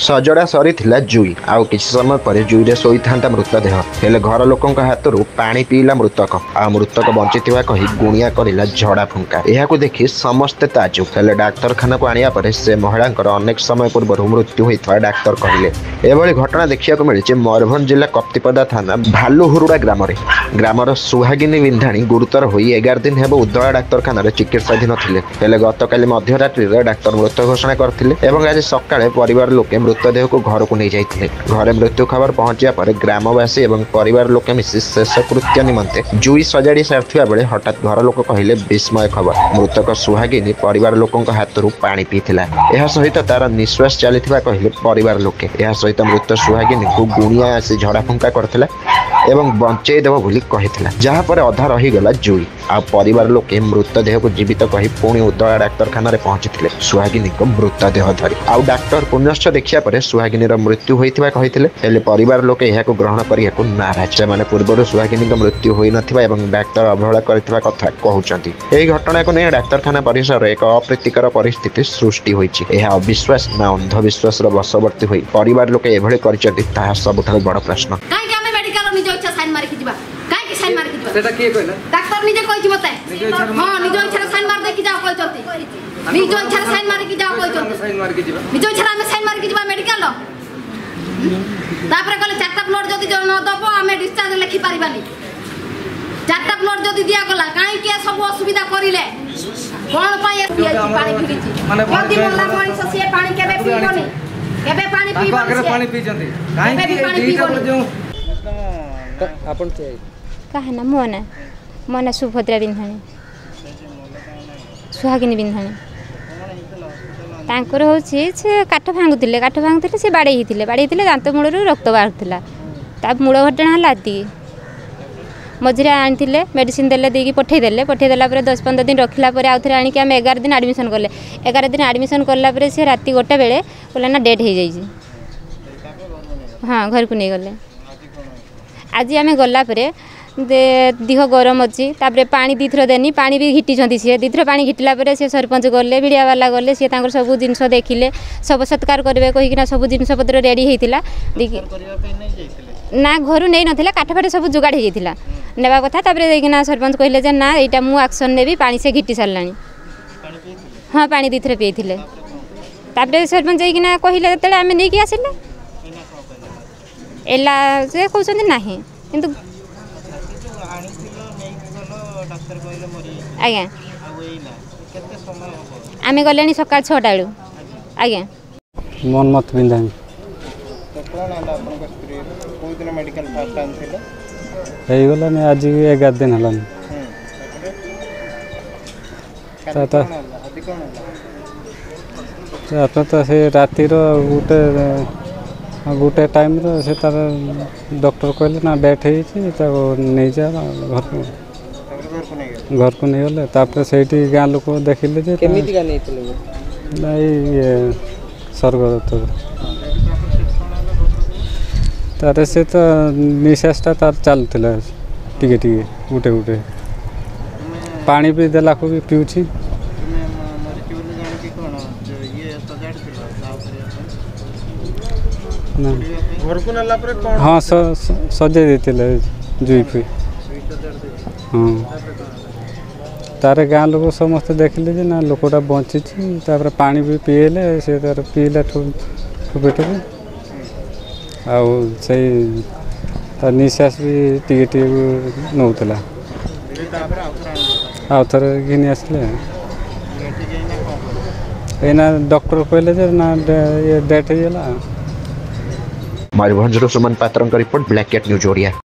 सजड़ा सरी जुई आउ किछि समय पर जुईरे शोई था मृतदेह हेले घर लोकों हाथरू पानी पीला मृतक आ मृतक बंची कही गुणिया करला झड़ा फुंका यह देखि समस्ते ताजुब हेले डाक्तरखाना को आनिया पर से महिला अनेक समय पूर्व मृत्यु होता डाक्तर कहले एभली घटना देखा मिली मयूरभंज जिला कप्तिपदा थाना भालुहुरुड़ा ग्रामर सुहागिनी विंधाणी गुरुतर हो 11 दिन हेब उदय डाक्तरखाना चिकित्साधीन थे हेले गतकाली मध्यरात्रि डाक्तर मृत घोषणा करते आज सकाळे परिवार लोके मृतदेह को घर को नहीं जाते घरे मृत्यु खबर पहुंचा पर ग्रामवासी और परिवार लोके मिसी शेषकृत्य निमंते जुई सजाड़ी सारी बेले हठात घर लोक कहले विस्मय खबर मृतक सुहागिनी परिवार लोकों हाथरू पानी पीथिला यह सहित तार निश्वास चली कहले परिवार लोके यह सहित मृत सुहागिनी को गुणिया आसी झड़ा फुंका करथिला एवं बंचई देव बोली कहिथिला जहाँ पर अधा रहीगला जुई आ परिवार लोके मृतदेह को जीवित कही पुणी उदय डाक्तरखाना पहुंची सुहागिनी को मृतदेह धरी आउ डाक्तर पुनश्च देखिया पर सुहागिनी मृत्यु होइथिबा कहिथिले हेले परिवार लोके यहाको ग्रहण करियाको नाराज से माने पूर्व सुहागिनी मृत्यु होई नथिबा एवं डाक्तर अवहेला करथिबा कथा कहउचंती एही घटना को नै डाक्तरखाना परिसर एक अप्रीतिकर परिस्थिति सृष्टि होईछि एहा अविश्वास ना अंधविश्वास वशवर्ती होई परिवार लोके एभଳି करचंती ताहा सबठारु बड़ प्रश्न काहे के हमें मेडिकल निजो इच्छा साइन मारि के जिबा काहे के साइन मारि के जिबा सेटा के कहला डाक्टर निजे कहि मते हां निजो इच्छा साइन मार दे कि जाओ कहि चलती निजो इच्छा साइन मारि के जाओ कहि चलती साइन मार के जिबा निजो इच्छा हमें साइन मारि के जिबा मेडिकल तापर कहले चारटा प्लॉट जदी न दबो हमें डिस्चार्ज लिखि पारिबानी चारटा प्लॉट जदी दिया गला काहे के सब असुविधा करिले कोन पाए पानी फिरिछि जदी मोला मଣିଷ से पानी केबे पीबोनी केबे पानी पीबो आगे पानी पी जंती काहे कि दीटा जो आपण के काहे ना मोना सुभद्रा बिंधाणी सुहागिनी बिंधाणी तांकर होछि से काठ भांगुथिले से बाड़े दांत मूलरू रक्त बाहरथिला ता मूल घटना हला मझे आनी मेडिसिन देले देकी पठेदेला 10-15 दिन रखला आउ थे आनिक आम 11 दिन एडमिशन कले 11 दिन एडमिशन कला से राति 1 बेले कहला ना डेथ हो जाइए हाँ घर को नहीं गले आज आम गला देह गरम अच्छी तापर पानी दीथर देनी पानी भी घिटी सी दीथर पानी घिटला से सरपंच गले मीडिया वाला गले सी सब जिनस देखिले सब सत्कार करेंगे कहीकिना सब जिनपतर रेडी होता ना घर नहीं नाला काठफाट सब जोगाड़ होता नेबा कथा तापर सरपंच कहले ना यहाँ मु एक्शन नेबी पानी से घिटी सारा हाँ पानी दीथर पीते तापर सरपंच जाइना कहले जो आम नहीं आसिले एला से कहते ना किंतु आज्ञा आम गले सकाल 6टा बेलू आज्ञा मनमत बिंधाणी गलानी आज 11 दिन हलानी तो से रातिर गोटे टाइम से तार डॉक्टर कहले ना डेथ हो नहीं जा घर को नहीं गले तापर से गाँ लोक देखिले स्वर्ग तार से तो निश्वासटा तार चलुला टिके टिके गुटे पानी भी देला को भी पीऊँ हाँ सजे देते जुई फुई हाँ तार गाँ लोग समस्त देखिले जे ना लोकटा बची तापर पानी भी पीएले से तार पीला ठुपे ठुपे आउ से तार निश्वास भी टिके टिके नौला आउ थे घिनी आसले एना डॉक्टर कहले जे ना ये डेथ होगा Mayurbhanj Suman Patra report black cat news Odia.